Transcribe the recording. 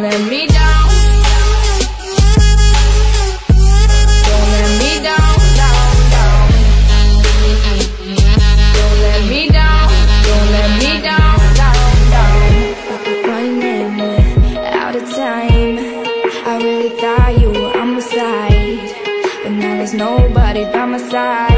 let me down. Don't let me down, down, down. Don't let me down, don't let me down, down, down. Running out of time, I really thought you were on my side, but now there's nobody by my side.